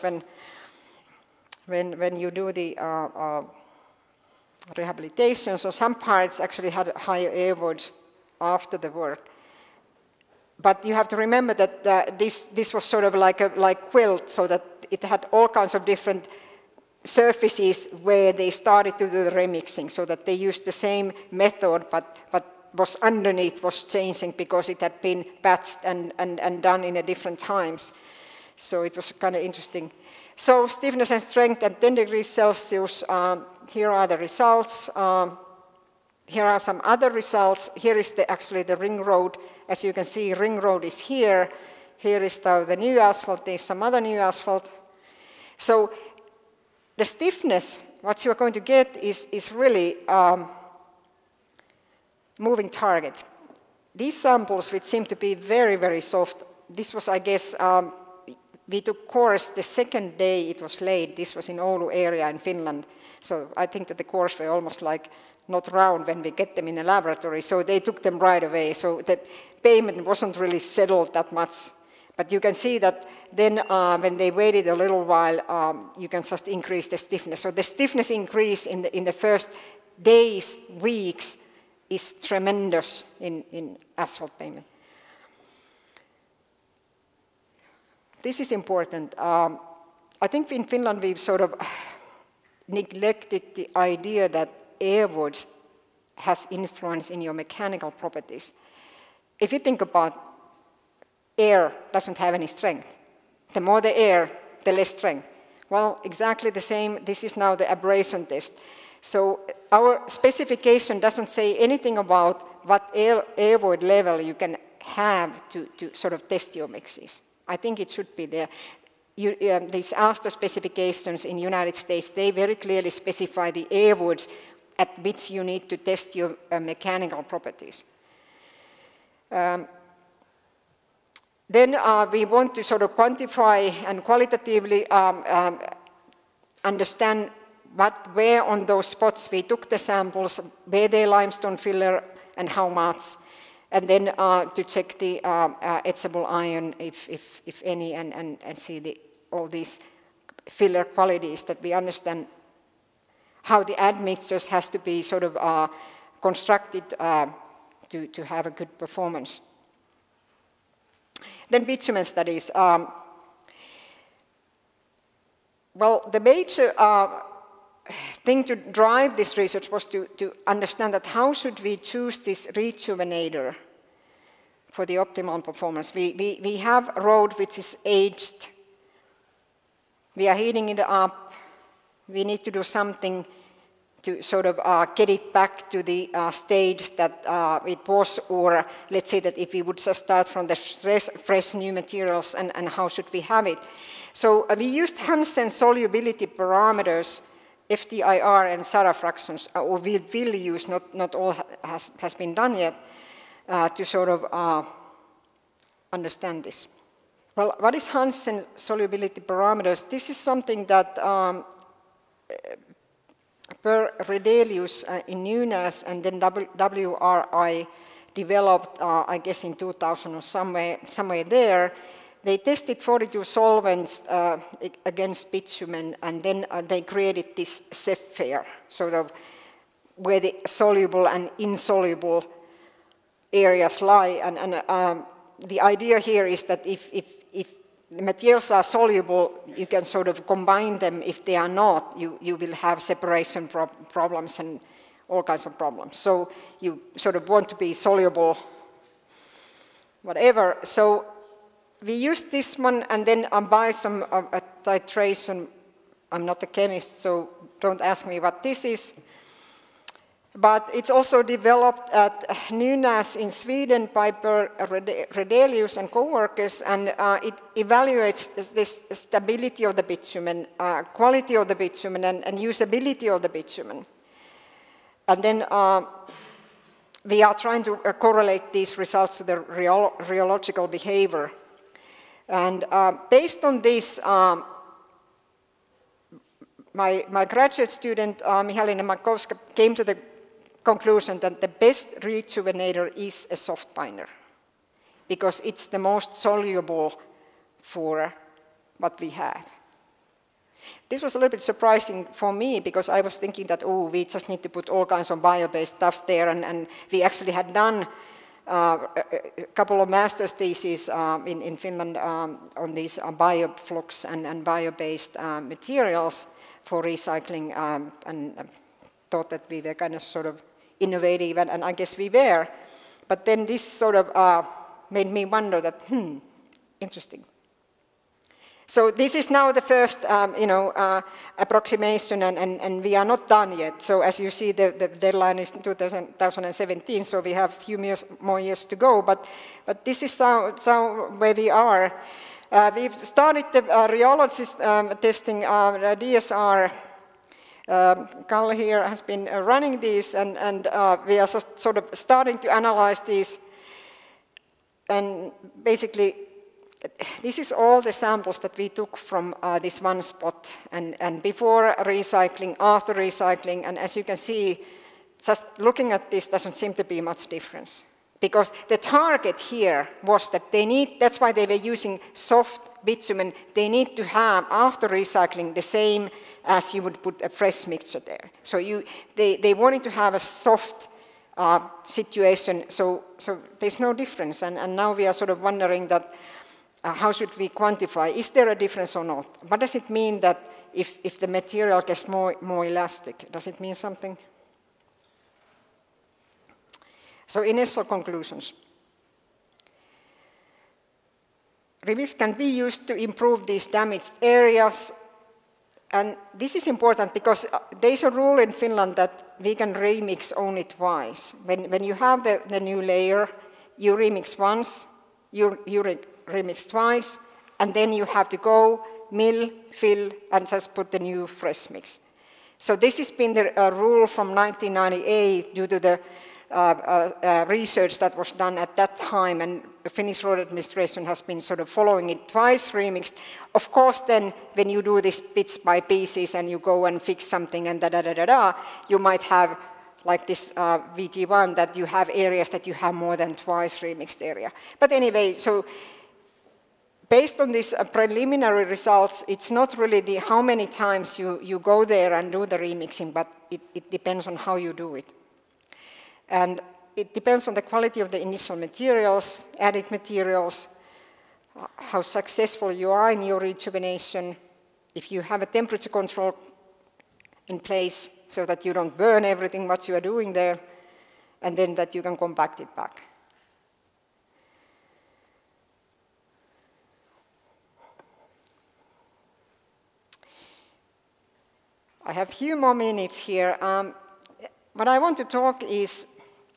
when you do the rehabilitation. So some parts actually had higher airwards after the work. But you have to remember that this was sort of like quilt, so that it had all kinds of different surfaces where they started to do the remixing, so that they used the same method, but was underneath was changing because it had been patched and done in a different times. So it was kind of interesting. So stiffness and strength at 10 degrees Celsius, here are the results. Here are some other results. Here is actually the ring road. As you can see, ring road is here. Here is the new asphalt. There's some other new asphalt. So the stiffness, what you're going to get is really moving target. These samples, which seem to be very, very soft, this was, I guess, we took cores the second day it was laid. This was in Oulu area in Finland. So I think that the cores were almost like not round when we get them in the laboratory. So they took them right away. So the payment wasn't really settled that much. But you can see that then when they waited a little while, you can just increase the stiffness. So the stiffness increase in the first days, weeks, is tremendous in asphalt pavement. This is important. I think in Finland we've sort of neglected the idea that airwards has influence in your mechanical properties. If you think about air doesn't have any strength. The more the air, the less strength. Well, exactly the same. This is now the abrasion test. So our specification doesn't say anything about what airward level you can have to sort of test your mixes. I think it should be there. These ASTO specifications in the United States, they very clearly specify the airwards at which you need to test your mechanical properties. Then we want to sort of quantify and qualitatively understand where on those spots we took the samples, were they limestone filler and how much. and then to check the etchable iron, if any, and see all these filler qualities that we understand how the admixtures has to be sort of constructed to have a good performance. Then bitumen studies. Well, the major thing to drive this research was to understand that how should we choose this rejuvenator for the optimal performance. We have a road which is aged. We are heating it up. We need to do something to sort of get it back to the stage that it was, or let's say that if we would just start from the fresh new materials, and how should we have it. So we used Hansen solubility parameters, FTIR and Sara fractions, or we will use, not all has been done yet, to sort of understand this. Well, what is Hansen solubility parameters? This is something that Per Redelius in Nunes and then WRI developed, I guess in 2000 or somewhere there. They tested 42 solvents against bitumen, and then they created this Zephyr, sort of where the soluble and insoluble areas lie. And the idea here is that if the materials are soluble, you can sort of combine them. If they are not, you will have separation problems and all kinds of problems. So you sort of want to be soluble, whatever. So we used this one, and then by some a titration. I'm not a chemist, so don't ask me what this is. But it's also developed at Nunes in Sweden by Per Redelius and co-workers, and it evaluates this stability of the bitumen, quality of the bitumen, and usability of the bitumen. And then we are trying to correlate these results to the rheological behavior. And based on this, my graduate student, Mihalina Makowska, came to the conclusion that the best rejuvenator is a soft binder, because it's the most soluble for what we have. This was a little bit surprising for me, because I was thinking that, oh, we just need to put all kinds of bio-based stuff there, and we actually had done a couple of master's theses in Finland on these bioflux and bio-based materials for recycling, and thought that we were kind of sort of innovative, and I guess we were. But then this sort of made me wonder that, interesting. So this is now the first, approximation, and we are not done yet. So as you see, the deadline is 2017, so we have a few more years to go. But this is where we are. We've started the rheologist testing DSR. Kalle here has been running these, and we are just sort of starting to analyze these. And basically, this is all the samples that we took from this one spot, and before recycling, after recycling, and as you can see, just looking at this doesn't seem to be much difference. Because the target here was that that's why they were using soft bitumen, they need to have, after recycling, the same as you would put a fresh mixture there. So they wanted to have a soft situation, so there's no difference. And now we are sort of wondering that, how should we quantify? Is there a difference or not? What does it mean that if the material gets more elastic? Does it mean something? So initial conclusions. Remix can be used to improve these damaged areas. And this is important because there's a rule in Finland that we can remix only twice. When you have the new layer, you remix once, you remix twice, and then you have to go, mill, fill, and just put the new fresh mix. So this has been the rule from 1998 due to the research that was done at that time, and the Finnish road administration has been sort of following it twice remixed. Of course, then when you do this bits by pieces and you go and fix something and you might have like this VT1, that you have areas that you have more than twice remixed area. But anyway, so based on these preliminary results, it's not really the how many times you go there and do the remixing, but it depends on how you do it. And it depends on the quality of the initial materials, added materials, how successful you are in your rejuvenation, if you have a temperature control in place so that you don't burn everything what you are doing there, and then that you can compact it back. I have a few more minutes here. What I want to talk is,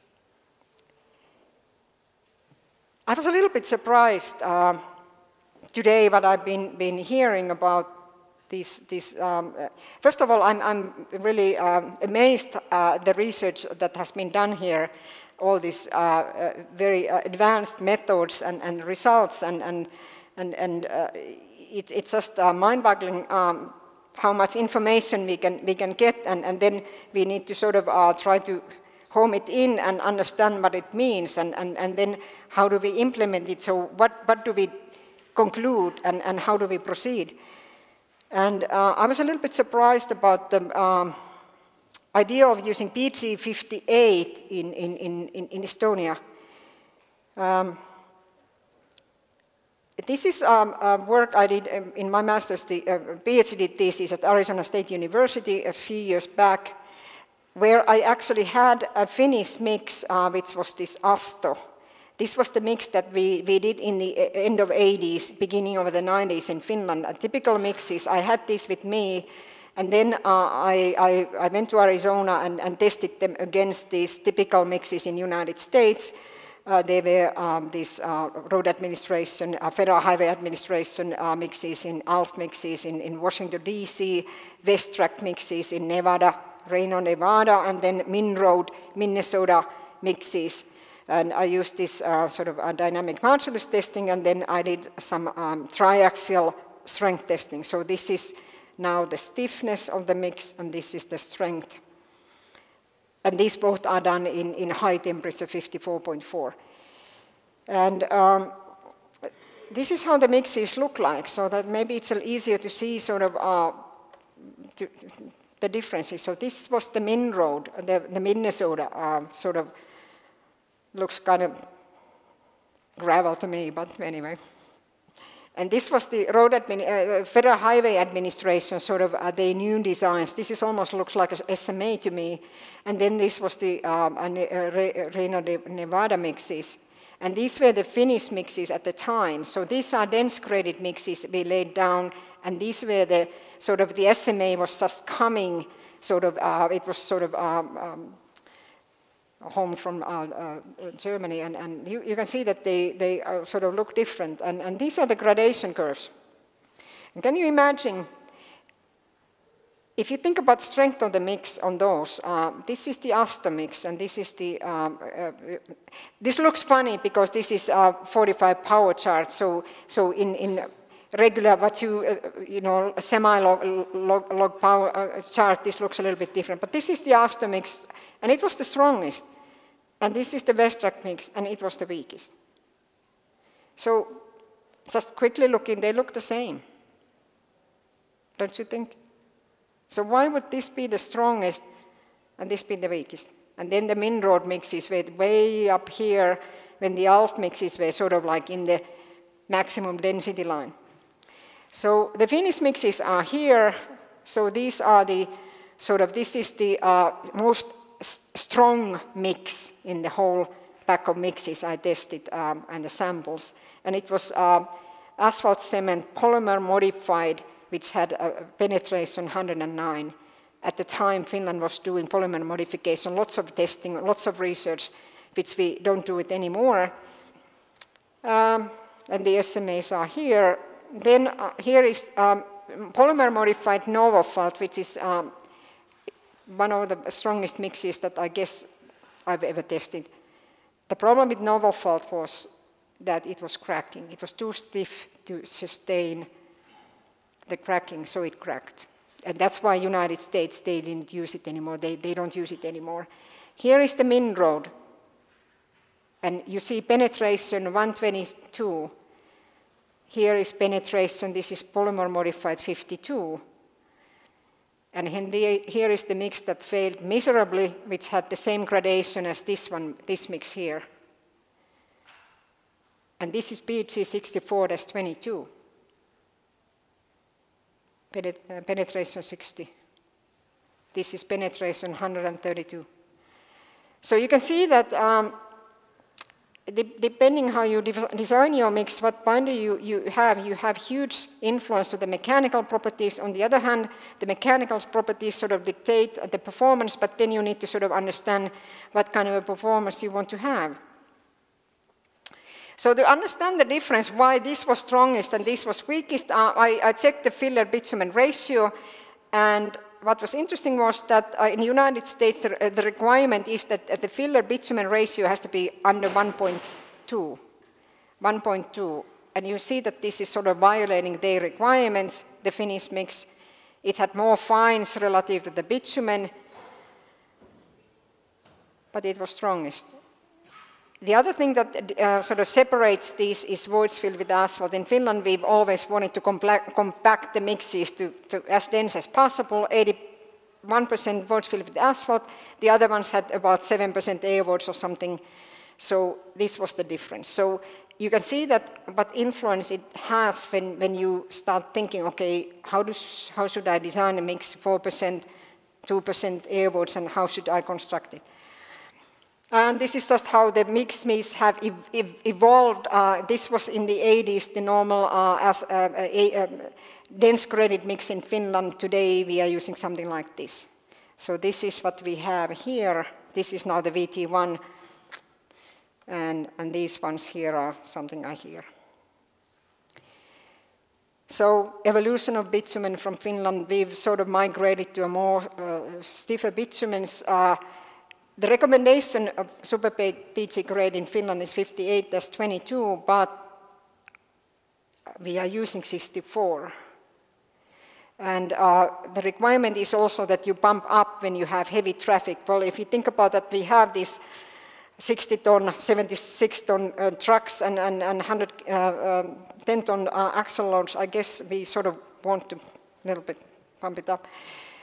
I was a little bit surprised today what I've been hearing about this. First of all, I'm really amazed the research that has been done here, all these very advanced methods and results, and it's just mind-boggling how much information we can get, and then we need to sort of try to home it in and understand what it means, and then how do we implement it, so what do we conclude, and how do we proceed. And I was a little bit surprised about the idea of using PG58 in Estonia. This is work I did in my master's PhD thesis at Arizona State University a few years back, where I actually had a Finnish mix, which was this Asto. This was the mix that we did in the end of 80s, beginning of the 90s in Finland. Typical mixes, I had this with me, and then I went to Arizona and tested them against these typical mixes in the United States. They were these road administration, Federal Highway Administration mixes, in ALF mixes in Washington, D.C., West Track mixes in Nevada, Reno, Nevada, and then Min-Road, Minnesota mixes. And I used this sort of dynamic modulus testing, and then I did some triaxial strength testing. So this is now the stiffness of the mix, and this is the strength. And these both are done in high temperature, 54.4. And this is how the mixes look like, so that maybe it's easier to see sort of the differences. So this was the Min-Road, the Minnesota sort of looks kind of gravel to me, but anyway. And this was the Federal Highway Administration, sort of their new designs. This is almost looks like a SMA to me. And then this was the Reno, Nevada mixes. And these were the Finnish mixes at the time. So these are dense graded mixes we laid down, and these were the sort of the SMA was just coming, sort of, it was sort of home from Germany, and you can see that they sort of look different, and these are the gradation curves. And can you imagine, if you think about strength of the mix on those, this is the Asto mix, and this is the, this looks funny because this is a 45 power chart, so in regular, what you know, semi-log power chart, this looks a little bit different. But this is the Asto mix, and it was the strongest. And this is the West Track mix, and it was the weakest. So just quickly looking, they look the same. Don't you think? So why would this be the strongest and this be the weakest? And then the Min-Road mixes were way up here when the ALF mixes were sort of like in the maximum density line. So the Finnish mixes are here. So these are the sort of, this is the most strong mix in the whole pack of mixes I tested and the samples. And it was asphalt cement polymer modified, which had a penetration 109. At the time, Finland was doing polymer modification, lots of testing, lots of research, which we don't do it anymore. And the SMAs are here. Then here is polymer modified Novofalt, which is one of the strongest mixes that I guess I've ever tested. The problem with Novofalt was that it was cracking. It was too stiff to sustain the cracking, so it cracked. And that's why United States, they didn't use it anymore. They don't use it anymore. Here is the min road. And you see penetration 122. Here is penetration, this is polymer modified 52. And here is the mix that failed miserably, which had the same gradation as this one, this mix here. And this is BG64-22. Penetration 60. This is penetration 132. So you can see that depending how you design your mix, what binder you have huge influence to the mechanical properties. On the other hand, the mechanical properties sort of dictate the performance, but then you need to sort of understand what kind of a performance you want to have. So to understand the difference, why this was strongest and this was weakest, I checked the filler bitumen ratio, and what was interesting was that in the United States, the requirement is that the filler bitumen ratio has to be under 1.2. 1.2. And you see that this is sort of violating their requirements, the Finnish mix. It had more fines relative to the bitumen, but it was strongest. The other thing that sort of separates these is voids filled with asphalt. In Finland, we've always wanted to compact the mixes to as dense as possible. 81% voids filled with asphalt. The other ones had about 7% air voids or something. So this was the difference. So you can see that what influence it has when you start thinking, okay, how should I design a mix 4%, 2% air voids, and how should I construct it? And this is just how the mix have evolved. This was in the 80s, the normal dense graded mix in Finland. Today we are using something like this. So this is what we have here. This is now the VT1. And these ones here are something I hear. So evolution of bitumen from Finland, we've sort of migrated to a more stiffer bitumens. The recommendation of super PG grade in Finland is 58-22, but we are using 64. And the requirement is also that you bump up when you have heavy traffic. Well, if you think about that, we have these 60-ton, 76-ton trucks and 110-ton axle loads. I guess we sort of want to a little bit bump it up.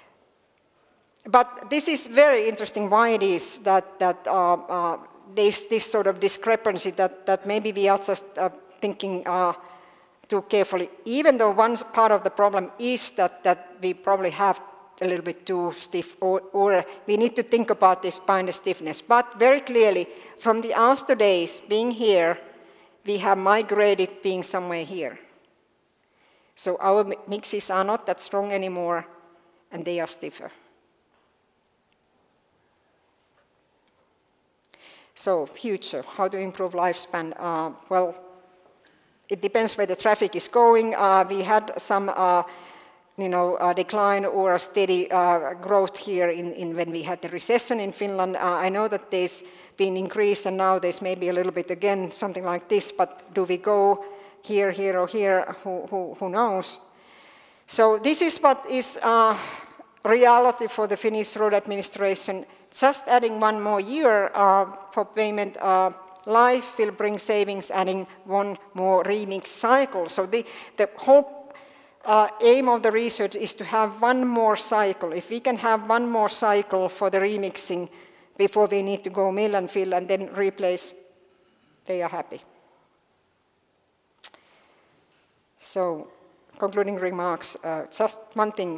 But this is very interesting why it is that there's this sort of discrepancy that maybe we are just thinking too carefully, even though one part of the problem is that we probably have a little bit too stiff, or we need to think about this binder stiffness. But very clearly, from the Auster days being here, we have migrated being somewhere here. So our mixes are not that strong anymore, and they are stiffer. So future, how to improve lifespan? Well, it depends where the traffic is going. We had some decline or a steady growth here when we had the recession in Finland. I know that there's been increase, and now there's maybe a little bit again, something like this, but do we go here, here, or here? Who knows? So this is what is reality for the Finnish road administration. Just adding one more year for payment life will bring savings, adding one more remix cycle. So the whole aim of the research is to have one more cycle. If we can have one more cycle for the remixing before we need to go mill and fill and then replace, they are happy. So, concluding remarks, just one thing.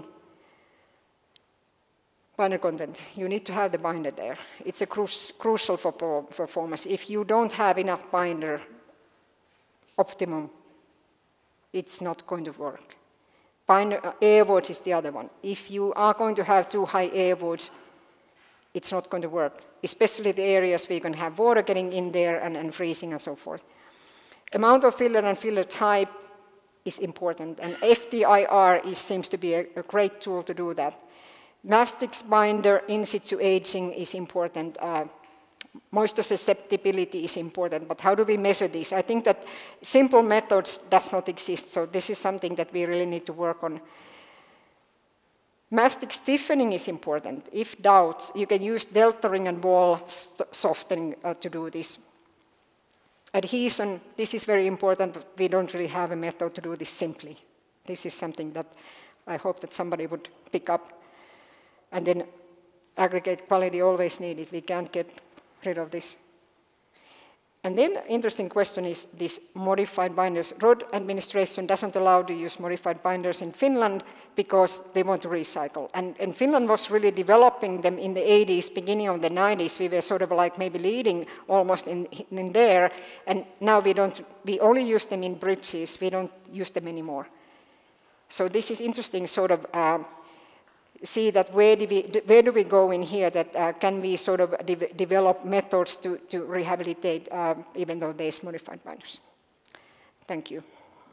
Binder content, you need to have the binder there. It's a crucial for performance. If you don't have enough binder optimum, it's not going to work. Binder, air voids is the other one. If you are going to have too high air voids, it's not going to work, especially the areas where you can have water getting in there and freezing and so forth. Amount of filler and filler type is important, and FTIR seems to be a great tool to do that. Mastix binder in situ aging is important. Moisture susceptibility is important, but how do we measure this? I think that simple methods does not exist, so this is something that we really need to work on. Mastic stiffening is important. If doubts, you can use delta ring and ball softening to do this. Adhesion, this is very important. We don't really have a method to do this simply. This is something that I hope that somebody would pick up. And then aggregate quality always needed. We can't get rid of this. And then interesting question is this modified binders. Road administration doesn't allow to use modified binders in Finland because they want to recycle. And Finland was really developing them in the 80s, beginning of the 90s. We were sort of like maybe leading almost in there. And now we only use them in bridges. We don't use them anymore. So this is interesting sort of see that where do we go in here, that can we sort of develop methods to rehabilitate even though there's modified binders. Thank you.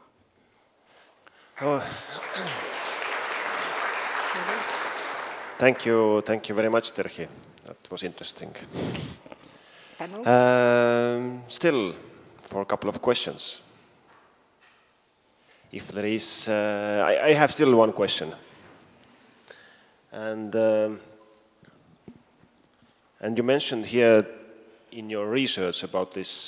Thank you very much, Terhi. That was interesting. Still, for a couple of questions. If there is, I have still one question. And you mentioned here in your research about this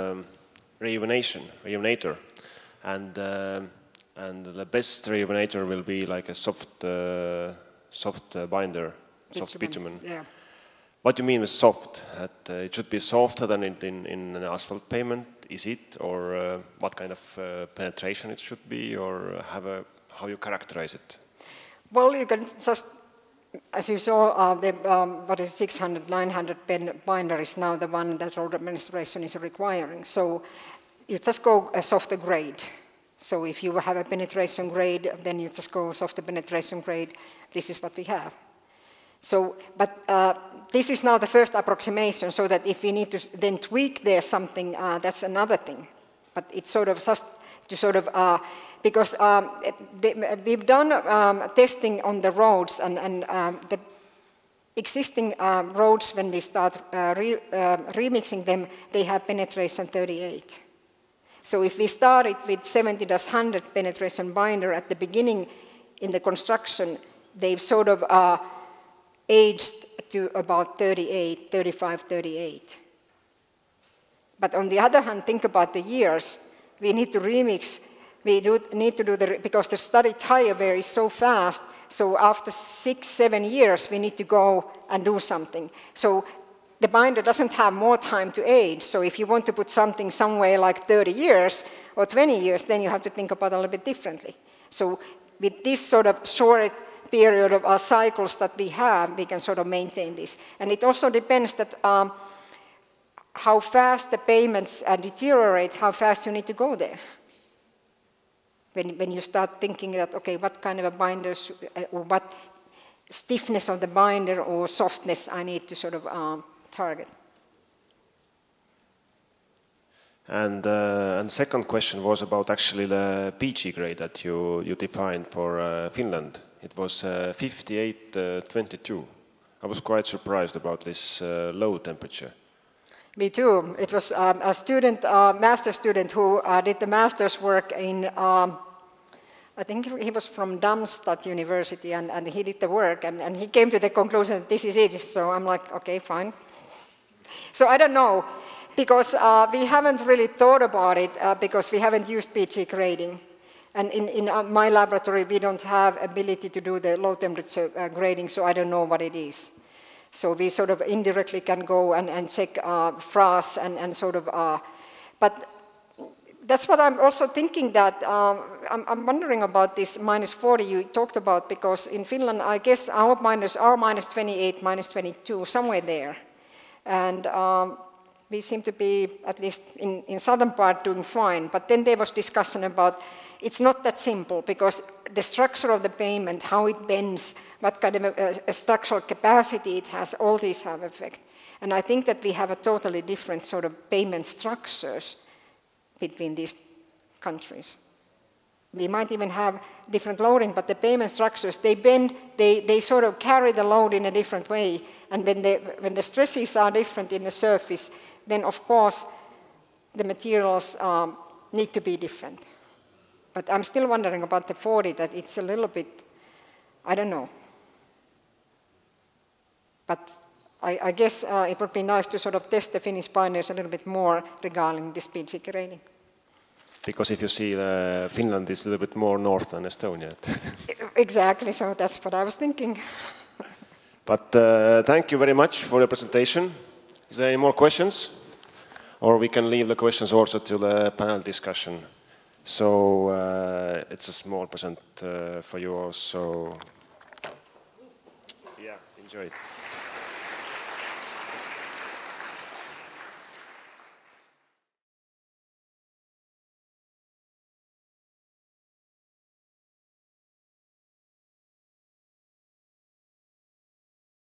rejuvenator, and the best rejuvenator will be like a soft binder, soft bitumen. Yeah. What do you mean with soft? That it should be softer than in an asphalt pavement? Is it, or what kind of penetration it should be, or how you characterize it? Well, you can just, as you saw, what is 600, 900 pen binder is now the one that road administration is requiring. So you just go a softer grade. So if you have a penetration grade, then you just go softer penetration grade. This is what we have. So, but this is now the first approximation, so that if we need to then tweak there something, that's another thing. But it's sort of just to sort of, because we've done testing on the roads, and the existing roads, when we start remixing them, they have penetration 38. So if we started with 70-100 penetration binder at the beginning in the construction, they've sort of aged to about 38, 35, 38. But on the other hand, think about the years. We need to remix. We need to do because the study tire varies so fast. So after 6, 7 years, we need to go and do something. So the binder doesn't have more time to age. So if you want to put something somewhere like 30 years or 20 years, then you have to think about it a little bit differently. So with this sort of short period of our cycles that we have, we can sort of maintain this. And it also depends that how fast the payments deteriorate, how fast you need to go there. When you start thinking that, okay, what kind of a binder, or what stiffness of the binder or softness I need to sort of target. And second question was about actually the PG grade that you defined for Finland. It was 58-22. I was quite surprised about this low temperature. Me too. It was a student, master's student who did the master's work in, I think he was from Darmstadt University, and he did the work, and he came to the conclusion that this is it. So I'm like, okay, fine. So I don't know, because we haven't really thought about it, because we haven't used PG grading. And in my laboratory, we don't have ability to do the low temperature grading, so I don't know what it is. So we sort of indirectly can go and check FRAS and sort of, but that's what I'm also thinking, that I'm wondering about this -40 you talked about, because in Finland, I guess our binders are -28, -22, somewhere there. And we seem to be, at least in southern part, doing fine. But then there was discussion about it's not that simple, because the structure of the pavement, how it bends, what kind of a structural capacity it has, all these have effect. And I think that we have a totally different sort of pavement structures between these countries. We might even have different loading, but the pavement structures, they bend, they sort of carry the load in a different way. And when the stresses are different in the surface, then of course the materials need to be different. But I'm still wondering about the 40, that it's a little bit, I don't know. but I guess it would be nice to sort of test the Finnish pioneers a little bit more regarding this PG grading. Because if you see, Finland is a little bit more north than Estonia. Exactly, so that's what I was thinking. But thank you very much for your presentation. Is there any more questions? Or we can leave the questions also to the panel discussion. So it's a small present for you also. Yeah, enjoy it.